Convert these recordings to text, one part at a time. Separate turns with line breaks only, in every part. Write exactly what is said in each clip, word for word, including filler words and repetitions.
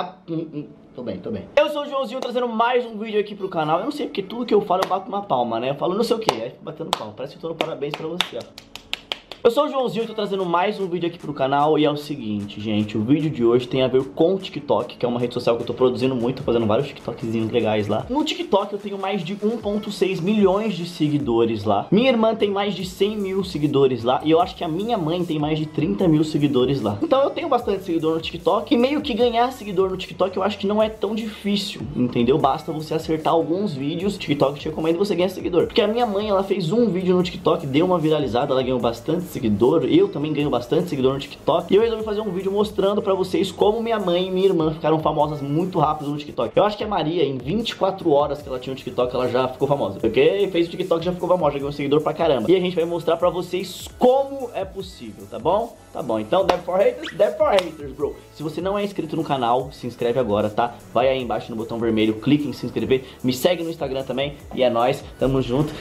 Ah, hum, hum. Tô bem, tô bem. Eu sou o Joãozinho, trazendo mais um vídeo aqui pro canal. Eu não sei porque tudo que eu falo eu bato uma palma, né? Eu falo não sei o que, aí fico batendo palma. Parece que eu tô no parabéns pra você, ó. Eu sou o Joãozinho e tô trazendo mais um vídeo aqui pro canal. E é o seguinte, gente, o vídeo de hoje tem a ver com o TikTok, que é uma rede social que eu tô produzindo muito, tô fazendo vários TikTokzinhos legais lá. No TikTok eu tenho mais de um ponto seis milhões de seguidores lá. Minha irmã tem mais de cem mil seguidores lá. E eu acho que a minha mãe tem mais de trinta mil seguidores lá. Então eu tenho bastante seguidor no TikTok. E meio que ganhar seguidor no TikTok eu acho que não é tão difícil, entendeu? Basta você acertar alguns vídeos, o TikTok te recomenda e você ganha seguidor. Porque a minha mãe, ela fez um vídeo no TikTok, deu uma viralizada, ela ganhou bastante seguidor, eu também ganho bastante seguidor no TikTok. E eu resolvi fazer um vídeo mostrando pra vocês como minha mãe e minha irmã ficaram famosas muito rápido no TikTok. Eu acho que a Maria, em vinte e quatro horas que ela tinha o TikTok, ela já ficou famosa. Porque fez o TikTok, já ficou famosa, já ganhou seguidor pra caramba. E a gente vai mostrar pra vocês como é possível, tá bom? Tá bom, então Deb for Haters, Deb for Haters, bro. Se você não é inscrito no canal, se inscreve agora, tá? Vai aí embaixo no botão vermelho, clique em se inscrever, me segue no Instagram também. E é nóis, tamo junto.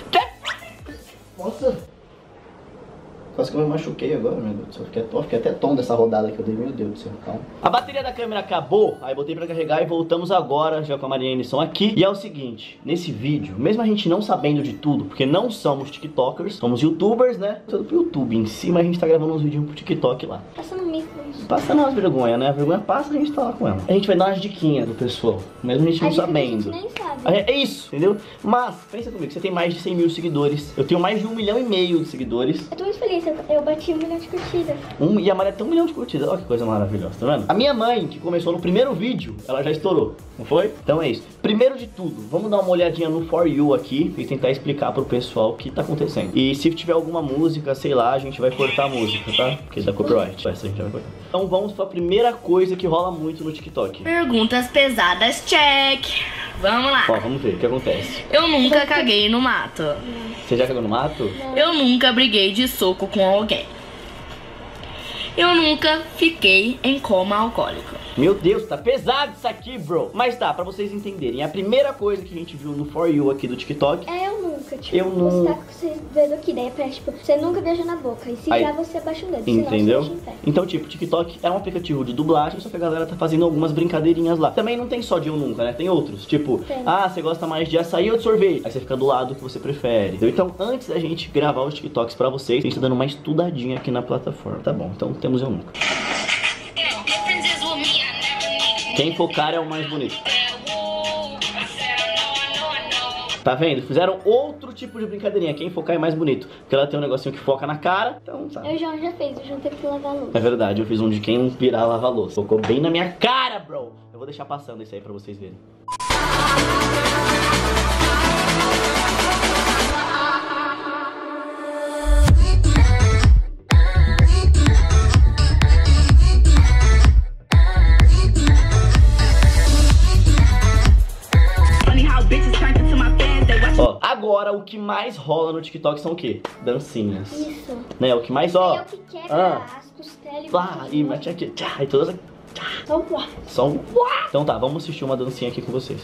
Nossa! Quase que eu me machuquei agora, meu Deus do céu. Fiquei, fiquei até tom dessa rodada que eu dei, meu Deus do céu. Calma. A bateria da câmera acabou, aí botei pra carregar e voltamos agora, já com a Maria e a Nisson aqui. E é o seguinte, nesse vídeo, mesmo a gente não sabendo de tudo, porque não somos TikTokers, somos YouTubers, né? Tudo pro YouTube em si, mas a gente tá gravando uns vídeos pro TikTok lá.
Passando mico.
Passando umas vergonhas, né? A vergonha passa, a gente tá lá com ela. A gente vai dar umas diquinhas do pessoal, mesmo a gente não a sabendo.
A gente nem sabe.
É isso, entendeu? Mas, pensa comigo, você tem mais de cem mil seguidores. Eu tenho mais de um milhão e meio de seguidores.
Eu tô muito feliz, eu, eu bati um milhão de curtidas.
Um, e a Maria tem um milhão de curtidas. Olha que coisa maravilhosa, tá vendo? A minha mãe, que começou no primeiro vídeo, ela já estourou, não foi? Então é isso. Primeiro de tudo, vamos dar uma olhadinha no For You aqui e tentar explicar pro pessoal o que tá acontecendo. E se tiver alguma música, sei lá, a gente vai cortar a música, tá? Porque dá copyright. Essa a gente vai cortar. Então vamos pra primeira coisa que rola muito no TikTok.
Perguntas pesadas, check. Vamos lá.
Ó, vamos ver o que acontece.
Eu nunca caguei no mato.
Você já cagou no mato?
Não.
Eu nunca briguei de soco com alguém. Eu nunca fiquei em coma alcoólico.
Meu Deus, tá pesado isso aqui, bro. Mas tá, pra vocês entenderem, a primeira coisa que a gente viu no For You aqui do TikTok...
É, eu nunca, tipo,
eu não...
você tá com você dedo aqui, daí é tipo, você nunca beija na boca. E se
Aí.
já você abaixa o dedo,
Entendeu?
Senão você deixa em pé.
Então, tipo, o TikTok é um aplicativo de dublagem, só que a galera tá fazendo algumas brincadeirinhas lá. Também não tem só de eu nunca, né? Tem outros. Tipo,
Tem.
ah, você gosta mais de açaí ou de sorvete? Aí você fica do lado que você prefere. Então, antes da gente gravar os TikToks pra vocês, a gente tá dando uma estudadinha aqui na plataforma. Tá bom, então temos eu nunca. Quem focar é o mais bonito. Tá vendo? Fizeram outro tipo de brincadeirinha. Quem focar é mais bonito. Porque ela tem um negocinho que foca na cara. Então, sabe?
Eu já, já fiz, eu já teve que lavar a louça.
É verdade, eu fiz um de quem não virar lava louça. Focou bem na minha cara, bro. Eu vou deixar passando isso aí pra vocês verem. Ó, agora o que mais rola no TikTok são o quê? Dancinhas.
Isso.
Né, o que mais, ó.
É o que quebra
Ah.
as costelas.
Lá, e mete aqui. Tchá, e todas. Tchá.
Só o pó.
Só um. Então tá, vamos assistir uma dancinha aqui com vocês.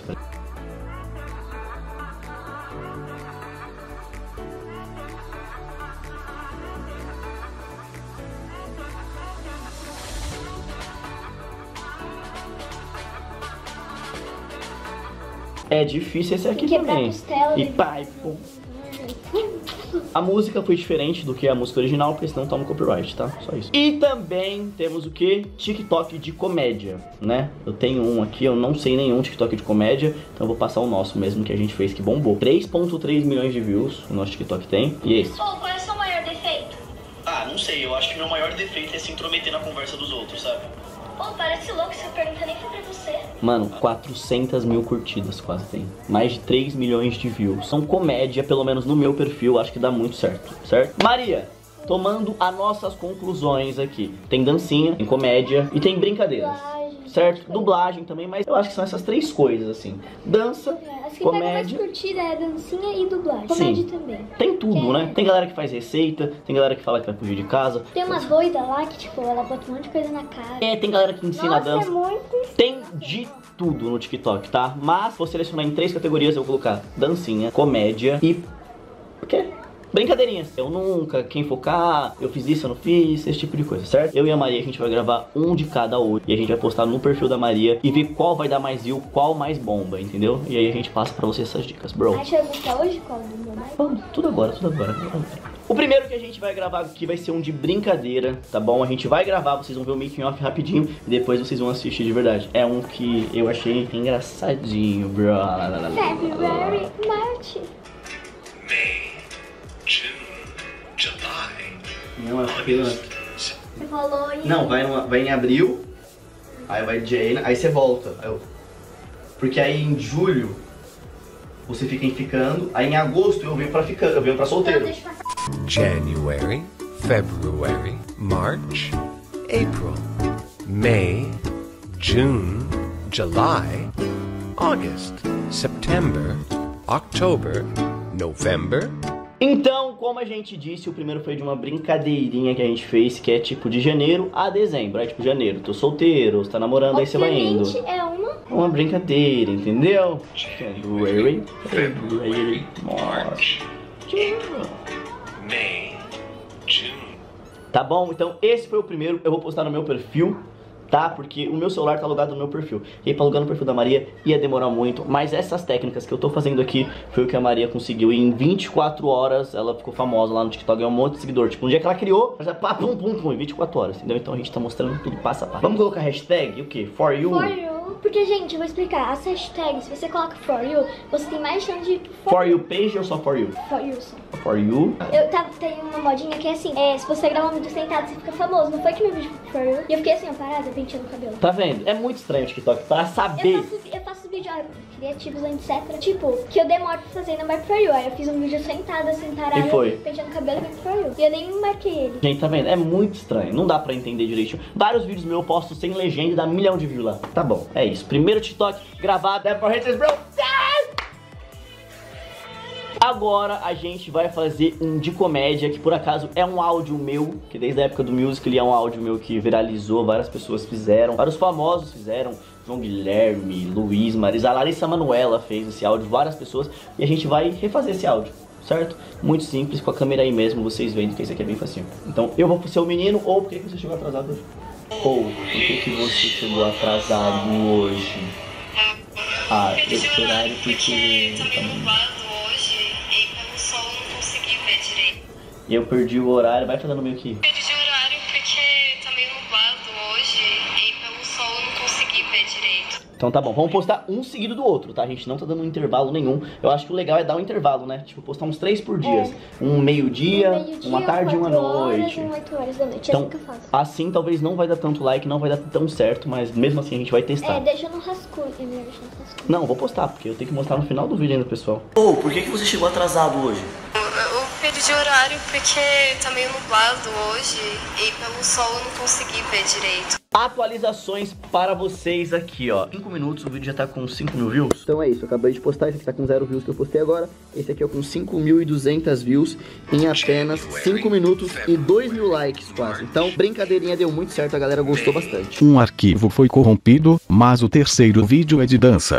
É difícil esse aqui
Quebrar
também.
a costela.
E pá, e pum. A música foi diferente do que a música original, porque senão toma copyright, tá? Só isso. E também temos o que? TikTok de comédia, né? Eu tenho um aqui, eu não sei nenhum TikTok de comédia, então eu vou passar o nosso mesmo que a gente fez, que bombou. três ponto três milhões de views o nosso TikTok tem, e esse.
Ô, qual é o seu maior defeito?
Ah, não sei, eu acho que meu maior defeito é se intrometer na conversa dos outros, sabe?
Pô, parece louco, essa pergunta nem foi pra você.
Mano, quatrocentas mil curtidas quase tem. Mais de três milhões de views. São comédia, pelo menos no meu perfil, acho que dá muito certo, certo? Maria, tomando as nossas conclusões aqui. Tem dancinha, tem comédia e tem brincadeiras.
Dublagem,
Certo? Dublagem também, mas eu acho que são essas três coisas, assim. Dança,
As que pegam mais
comédia...
curtida é dancinha e dublagem.
Sim.
Comédia também.
Tem tudo,
Que é-
né? Tem galera que faz receita, tem galera que fala que vai fugir de casa.
Tem uma doida lá que, tipo, ela bota um monte de coisa na cara.
É, tem galera que ensina
Nossa,
dança.
é muito...
Tem de tudo no TikTok, tá? Mas vou selecionar em três categorias, eu vou colocar dancinha, comédia e... O quê? brincadeirinhas. Eu nunca, quem focar, eu fiz isso, eu não fiz, esse tipo de coisa, certo? Eu e a Maria, a gente vai gravar um de cada hoje. E a gente vai postar no perfil da Maria e ver qual vai dar mais view, qual mais bomba, entendeu? E aí a gente passa pra você essas dicas, bro.
Acha que vai hoje qual do meu mais?
Vamos, tudo agora, tudo agora. O primeiro que a gente vai gravar aqui vai ser um de brincadeira, tá bom? A gente vai gravar, vocês vão ver o making off rapidinho e depois vocês vão assistir de verdade. É um que eu achei engraçadinho, bro.
February, March.
May, June, July.
Não, é porque...
Você falou em...
Não, vai, numa, vai em abril, aí vai Jane, aí você volta. Aí eu... Porque aí em julho você fica em ficando, aí em agosto eu venho pra ficando, eu venho pra solteiro.
Então, deixa eu passar.
January, February, March, April, May, June, July, August, September, October, November.
Então, como a gente disse, o primeiro foi de uma brincadeirinha que a gente fez, que é tipo de janeiro a dezembro. É tipo janeiro, tô solteiro, você tá namorando, aí você vai indo.
Obviamente é uma...
Uma brincadeira, entendeu? January, February, March, June.
May, June.
Tá bom? Então esse foi o primeiro, eu vou postar no meu perfil, tá? Porque o meu celular tá alugado no meu perfil. E aí pra alugar no perfil da Maria ia demorar muito. Mas essas técnicas que eu tô fazendo aqui foi o que a Maria conseguiu. E em vinte e quatro horas ela ficou famosa lá no TikTok, ganhou um monte de seguidor. Tipo, um dia que ela criou, já pá, pum, pum, pum, em vinte e quatro horas, entendeu? Então a gente tá mostrando tudo passo a passo. Vamos colocar hashtag, o que? For you?
For you. Porque, gente, eu vou explicar. As hashtags, se você coloca for you, você tem mais chance de...
For you page ou só for you?
For you só.
For you.
Eu tava, tem uma modinha que é assim, é, se você gravar um vídeo sentado, você fica famoso. Não foi que meu vídeo foi for you? E eu fiquei assim, ó, parada, penteando o cabelo.
Tá vendo? É muito estranho o TikTok, pra saber.
Eu faço, eu faço vídeo ó, criativos, etcétera. Tipo, que eu demoro pra fazer, não vai for you. Aí eu fiz um vídeo sentada, assim, parada,
E foi?
penteando o cabelo, e foi for you. E eu nem marquei ele.
Gente, tá vendo? É muito estranho, não dá pra entender direitinho. Vários vídeos meus eu posto sem legenda e dá um milhão de views lá. Tá bom, é isso. Primeiro TikTok gravado, é for haters, bro. Agora a gente vai fazer um de comédia, que por acaso é um áudio meu, que desde a época do Musical ele é um áudio meu que viralizou, várias pessoas fizeram, vários famosos fizeram, João Guilherme, Luiz, Marisa, a Larissa Manoela fez esse áudio, várias pessoas, e a gente vai refazer esse áudio, certo? Muito simples, com a câmera aí mesmo, vocês vendo que isso aqui é bem facinho. Então eu vou ser o menino, ou por que você chegou atrasado hoje? Ou por que, que você chegou atrasado hoje? Ah, esse horário porque... E eu perdi o horário, vai fazendo meio que...
Perdi o horário porque tá meio nublado hoje e pelo sol eu não consegui ver direito.
Então tá bom, vamos postar um seguido do outro, tá? A gente não tá dando um intervalo nenhum. Eu acho que o legal é dar um intervalo, né? Tipo, postar uns três por dia. É. Um meio-dia, um meio uma tarde e uma noite.
Horas, oito horas da noite.
Então,
é assim que eu faço.
Assim talvez não vai dar tanto like, não vai dar tão certo, mas mesmo assim a gente vai testar.
É, deixa no rascunho. É melhor deixar no rascunho.
Não, vou postar, porque eu tenho que mostrar no final do vídeo ainda, pessoal. Ô, oh, por que, que você chegou atrasado hoje?
Eu perdi o horário porque tá meio nublado hoje e pelo sol eu não consegui ver direito.
Atualizações para vocês aqui, ó. cinco minutos, o vídeo já tá com cinco mil views. Então é isso, eu acabei de postar, esse aqui tá com zero views que eu postei agora. Esse aqui é com cinco mil e duzentas views em apenas cinco minutos e dois mil likes quase. Então, brincadeirinha deu muito certo, a galera gostou bastante.
Um arquivo foi corrompido, mas o terceiro vídeo é de dança.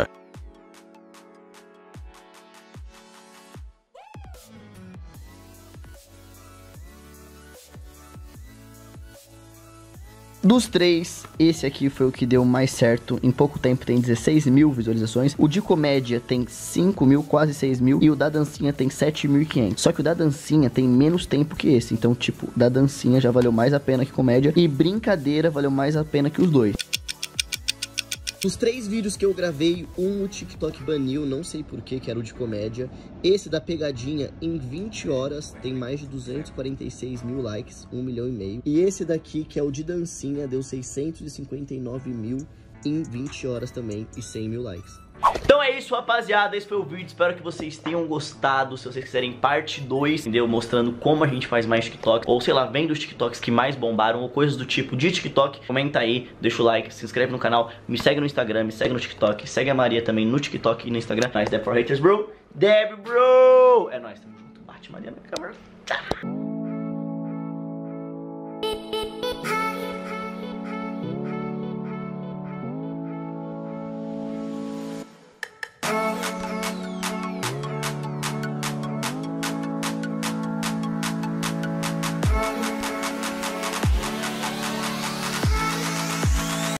Dos três, esse aqui foi o que deu mais certo. Em pouco tempo tem dezesseis mil visualizações. O de comédia tem cinco mil, quase seis mil. E o da dancinha tem sete mil e quinhentos. Só que o da dancinha tem menos tempo que esse. Então, tipo, da dancinha já valeu mais a pena que comédia. E brincadeira valeu mais a pena que os dois. Os três vídeos que eu gravei, um o TikTok baniu, não sei porquê, que era o de comédia. Esse da pegadinha, em vinte horas, tem mais de duzentos e quarenta e seis mil likes, um milhão e meio. E esse daqui, que é o de dancinha, deu seiscentos e cinquenta e nove mil em vinte horas também e cem mil likes. Então é isso, rapaziada, esse foi o vídeo, espero que vocês tenham gostado. Se vocês quiserem parte dois, entendeu? Mostrando como a gente faz mais TikTok, ou sei lá, vendo os TikToks que mais bombaram, ou coisas do tipo de TikTok, comenta aí, deixa o like, se inscreve no canal, me segue no Instagram, me segue no TikTok, segue a Maria também no TikTok e no Instagram. Nice, Deb for haters, bro. Deb, bro! É nóis, tamo junto, bate Maria na câmera. Tchau.